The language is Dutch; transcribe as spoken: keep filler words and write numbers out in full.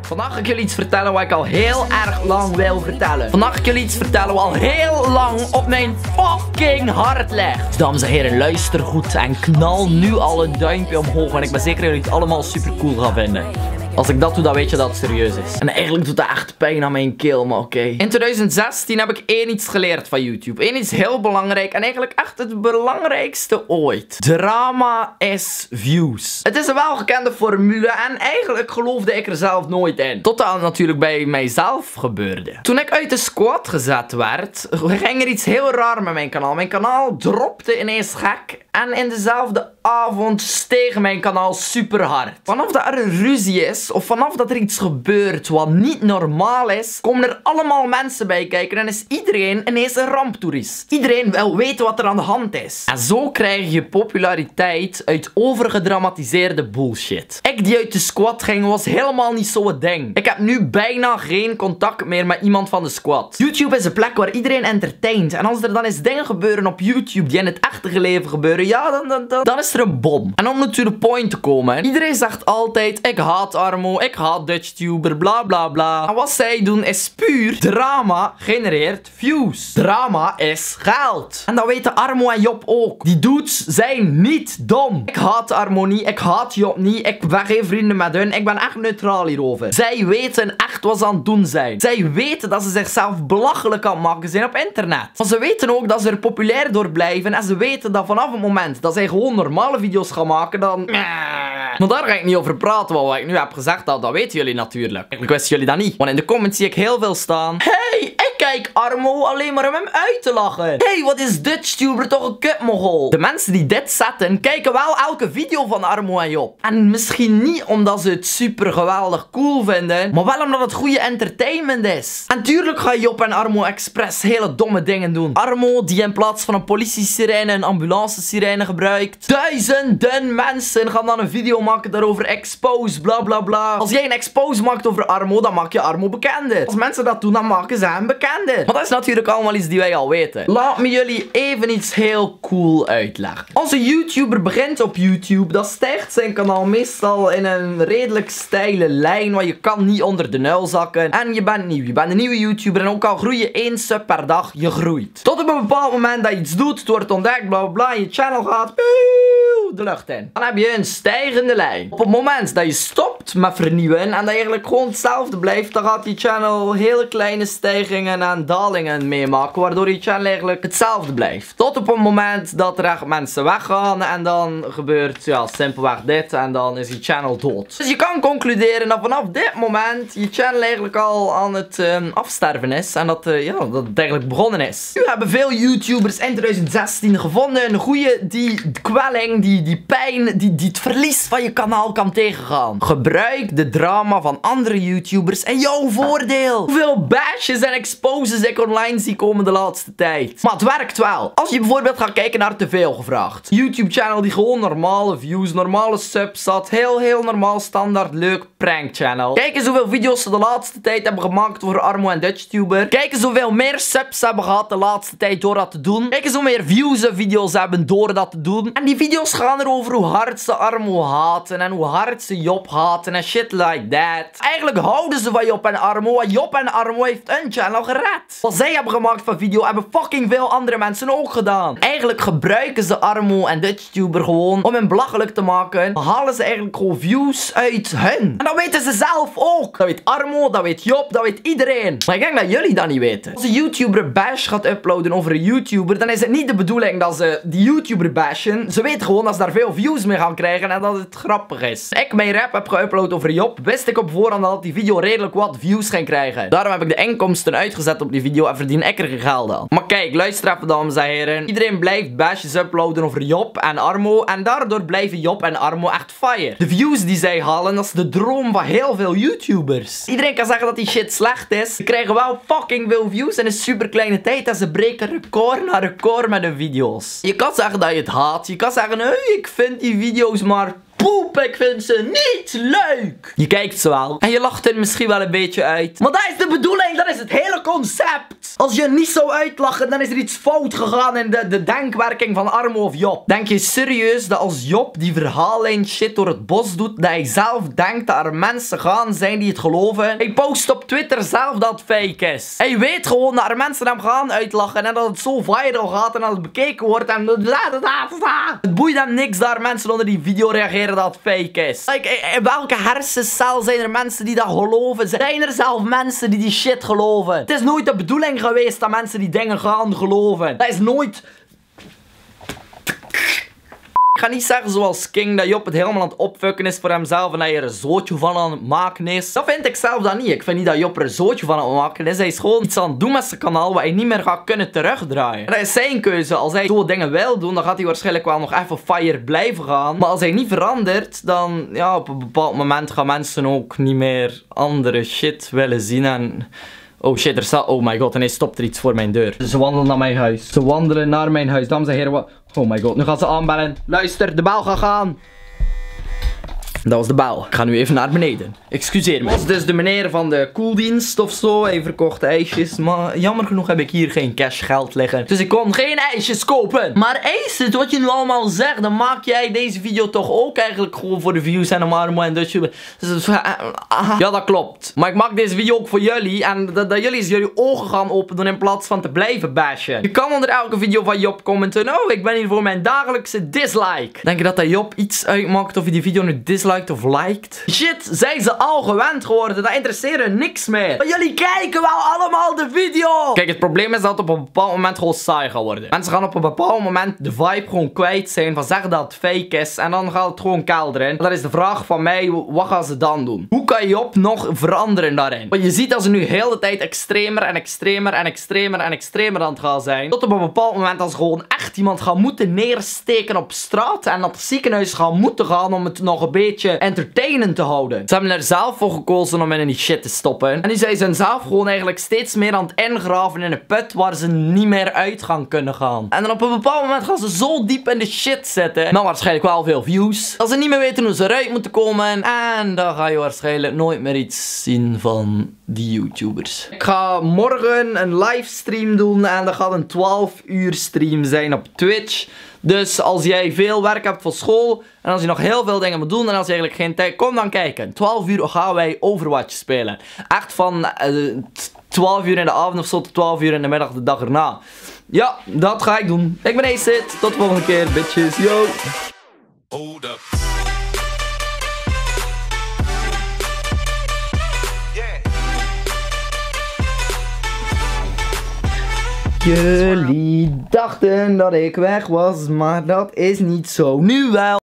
Vandaag ga ik jullie iets vertellen wat ik al heel erg lang wil vertellen. Vandaag ga ik jullie iets vertellen wat al heel lang op mijn fucking hart ligt. Dus dames en heren, luister goed en knal nu al een duimpje omhoog. En ik ben zeker dat jullie het allemaal super cool gaan vinden. Als ik dat doe, dan weet je dat het serieus is. En eigenlijk doet dat echt pijn aan mijn keel, maar oké. Okay. In twintig zestien heb ik één iets geleerd van YouTube. Eén iets heel belangrijk en eigenlijk echt het belangrijkste ooit. Drama is views. Het is een welgekende formule en eigenlijk geloofde ik er zelf nooit in. Totdat het natuurlijk bij mijzelf gebeurde. Toen ik uit de squad gezet werd, ging er iets heel raar met mijn kanaal. Mijn kanaal dropte ineens gek. En in dezelfde avond steeg mijn kanaal super hard. Vanaf dat er een ruzie is, of vanaf dat er iets gebeurt wat niet normaal is, komen er allemaal mensen bij kijken en is iedereen ineens een ramptoerist. Iedereen wil weten wat er aan de hand is. En zo krijg je populariteit uit overgedramatiseerde bullshit. Ik die uit de squad ging was helemaal niet zo'n ding. Ik heb nu bijna geen contact meer met iemand van de squad. YouTube is een plek waar iedereen entertaint. En als er dan eens dingen gebeuren op YouTube die in het echte leven gebeuren, ja, dan, dan, dan, dan is er een bom. En om nu to the point te komen, iedereen zegt altijd, ik haat Armo, ik haat DutchTuber, bla bla bla. En wat zij doen is puur drama genereert views. Drama is geld. En dat weten Armo en Job ook. Die dudes zijn niet dom. Ik haat Armo niet, ik haat Job niet, ik ben geen vrienden met hun, ik ben echt neutraal hierover. Zij weten echt wat ze aan het doen zijn. Zij weten dat ze zichzelf belachelijk aan het maken zijn op internet. Maar ze weten ook dat ze er populair door blijven en ze weten dat vanaf het moment dat zij gewoon normale video's gaan maken, dan... Maar daar ga ik niet over praten, wat ik nu heb gezegd, dat, dat weten jullie natuurlijk. Ik wisten jullie dat niet. Want in de comments zie ik heel veel staan. Hey, ik kijk Armo alleen maar om hem uit te lachen. Hey, wat is DutchTuber toch een kutmogol. De mensen die dit zetten, kijken wel elke video van Armo en Job. En misschien niet omdat ze het super geweldig cool vinden, maar wel omdat het goede entertainment is. En tuurlijk gaan Job en Armo expres hele domme dingen doen. Armo die in plaats van een politie-sirene een ambulance-sirene gebruikt. Duizenden mensen gaan dan een video maken daarover expose, bla bla bla. Als jij een expose maakt over Armo, dan maak je Armo bekender. Als mensen dat doen, dan maken ze hem bekender. Maar dat is natuurlijk allemaal iets die wij al weten. Laat me jullie even iets heel cool uitleggen. Als een YouTuber begint op YouTube, dan stijgt zijn kanaal meestal in een redelijk steile lijn, want je kan niet onder de nul zakken. En je bent nieuw. Je bent een nieuwe YouTuber en ook al groei je één sub per dag, je groeit. Tot op een bepaald moment dat je iets doet, het wordt ontdekt, bla bla bla, en je channel gaat de lucht in. Dan heb je een stijgende lijn. Op het moment dat je stopt met vernieuwen en dat je eigenlijk gewoon hetzelfde blijft, dan gaat die channel hele kleine stijgingen en dalingen meemaken, waardoor je channel eigenlijk hetzelfde blijft. Tot op het moment dat er echt mensen weggaan en dan gebeurt, ja, simpelweg dit en dan is die channel dood. Dus je kan concluderen dat vanaf dit moment je channel eigenlijk al aan het um, afsterven is en dat, uh, ja, dat het eigenlijk begonnen is. Nu hebben veel YouTubers in twintig zestien gevonden een goede die kwelling, die, die pijn, die, die het verlies van je kanaal kan tegengaan. Gebruik de drama van andere YouTubers in jouw voordeel. Hoeveel bashes en exposes ik online zie komen de laatste tijd. Maar het werkt wel. Als je bijvoorbeeld gaat kijken naar Te Veel Gevraagd. YouTube channel die gewoon normale views, normale subs had. Heel, heel normaal, standaard, leuk prank channel. Kijk eens hoeveel video's ze de laatste tijd hebben gemaakt over Armo en DutchTuber. Kijk eens hoeveel meer subs ze hebben gehad de laatste tijd door dat te doen. Kijk eens hoe meer views ze video's hebben door dat te doen. En die video's gaan erover hoe hard ze Armo haten en hoe hard ze Job haten en shit like that. Eigenlijk houden ze van Job en Armo, en Job en Armo heeft een channel gered. Wat zij hebben gemaakt van video hebben fucking veel andere mensen ook gedaan. Eigenlijk gebruiken ze Armo en DutchTuber gewoon om hem belachelijk te maken. Dan halen ze eigenlijk gewoon views uit hun. En dat weten ze zelf ook. Dat weet Armo, dat weet Job, dat weet iedereen. Maar ik denk dat jullie dat niet weten. Als een YouTuber bash gaat uploaden over een YouTuber, dan is het niet de bedoeling dat ze die YouTuber bashen. Ze weten gewoon dat ze daar veel views mee gaan krijgen en dat het grappig is. Ik mijn rap heb geüpload over Job, wist ik op voorhand dat die video redelijk wat views ging krijgen. Daarom heb ik de inkomsten uitgezet op die video en verdien ik er geld aan. Maar kijk, luister even dames en heren. Iedereen blijft bashes uploaden over Job en Armo en daardoor blijven Job en Armo echt fire. De views die zij halen, dat is de droom van heel veel YouTubers. Iedereen kan zeggen dat die shit slecht is. Ze krijgen wel fucking veel views in een super kleine tijd en ze breken record na record met hun video's. Je kan zeggen dat je het haat. Je kan zeggen, hey, ik vind die video's maar poep. op. Ik vind ze niet leuk. Je kijkt ze wel. En je lacht er misschien wel een beetje uit. Maar dat is de bedoeling. Dat is het hele concept. Als je niet zou uitlachen, dan is er iets fout gegaan in de, de denkwerking van Armo of Job. Denk je serieus dat als Job die verhaallijn shit door het bos doet, dat hij zelf denkt dat er mensen gaan zijn die het geloven? Hij post op Twitter zelf dat het fake is. Hij weet gewoon dat er mensen hem gaan uitlachen en dat het zo viral gaat en dat het bekeken wordt en... Het boeit hem niks dat er mensen onder die video reageren dat het fake is. Like, in welke hersencel zijn er mensen die dat geloven? Zijn er zelf mensen die die shit geloven? Het is nooit de bedoeling geweest dat mensen die dingen gaan geloven. Dat is nooit... Ik ga niet zeggen zoals King dat Job het helemaal aan het opfucken is voor hemzelf en dat je er een zootje van aan het maken is. Dat vind ik zelf dan niet. Ik vind niet dat Job er een zootje van aan het maken is. Hij is gewoon iets aan het doen met zijn kanaal wat hij niet meer gaat kunnen terugdraaien. En dat is zijn keuze. Als hij zo dingen wil doen, dan gaat hij waarschijnlijk wel nog even fire blijven gaan. Maar als hij niet verandert, dan ja, op een bepaald moment gaan mensen ook niet meer andere shit willen zien en... Oh shit, er staat... Oh my god, en hij stopt er iets voor mijn deur. Ze wandelen naar mijn huis. Ze wandelen naar mijn huis. Dames en heren, wat... Oh my god, nu gaan ze aanbellen. Luister, de bel gaat gaan. Dat was de bel. Ik ga nu even naar beneden. Excuseer me. Dat was dus de meneer van de koeldienst of zo. Hij verkocht ijsjes. Maar jammer genoeg heb ik hier geen cash geld liggen. Dus ik kon geen ijsjes kopen. Maar Ace, wat je nu allemaal zegt, dan maak jij deze video toch ook eigenlijk gewoon voor de views en om Armo en Dutch. Dus, ja, dat klopt. Maar ik maak deze video ook voor jullie. En dat, dat jullie eens jullie ogen gaan open doen in plaats van te blijven bashen. Je kan onder elke video van Job commenten. Oh, ik ben hier voor mijn dagelijkse dislike. Denk je dat dat Job iets uitmaakt of je die video nu dislike of liked? Shit, zijn ze al gewend geworden. Dat interesseert er niks meer. Maar jullie kijken wel allemaal de video. Kijk, het probleem is dat het op een bepaald moment gewoon saai gaat worden. Mensen gaan op een bepaald moment de vibe gewoon kwijt zijn van zeggen dat het fake is. En dan gaat het gewoon kelderen. Dat is de vraag van mij, wat gaan ze dan doen? Hoe kan Job nog veranderen daarin? Want je ziet dat ze nu heel de tijd extremer en extremer en extremer en extremer aan het gaan zijn. Tot op een bepaald moment als gewoon echt iemand gaat moeten neersteken op straat. En naar het ziekenhuis gaan moeten gaan om het nog een beetje entertainend te houden. Ze hebben er zelf voor gekozen om in die shit te stoppen. En nu zijn ze zelf gewoon eigenlijk steeds meer aan het ingraven in een put waar ze niet meer uit gaan kunnen gaan. En dan op een bepaald moment gaan ze zo diep in de shit zitten. Nou, waarschijnlijk wel veel views. Dat ze niet meer weten hoe ze eruit moeten komen. En dan ga je waarschijnlijk nooit meer iets zien van die YouTubers. Ik ga morgen een livestream doen. En dat gaat een twaalf uur stream zijn op Twitch. Dus als jij veel werk hebt voor school en als je nog heel veel dingen moet doen en als je eigenlijk geen tijd, kom dan kijken. twaalf uur gaan wij Overwatch spelen. Echt van uh, twaalf uur in de avond of zo tot twaalf uur in de middag de dag erna. Ja, dat ga ik doen. Ik ben Ace. Tot de volgende keer, bitches. Yo. Hold up. Jullie dachten dat ik weg was, maar dat is niet zo. Nu wel.